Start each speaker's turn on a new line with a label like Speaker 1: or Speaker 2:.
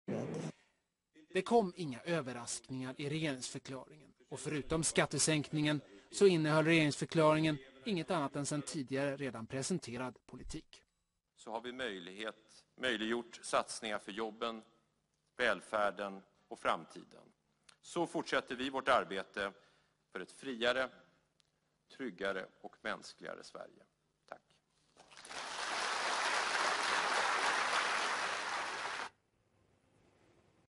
Speaker 1: Det kom inga överraskningar i regeringsförklaringen. Och förutom skattesänkningen så innehöll regeringsförklaringen inget annat än sedan tidigare redan presenterad politik.
Speaker 2: Så har vi möjliggjort satsningar för jobben, välfärden och framtiden. Så fortsätter vi vårt arbete för ett friare, tryggare och mänskligare Sverige.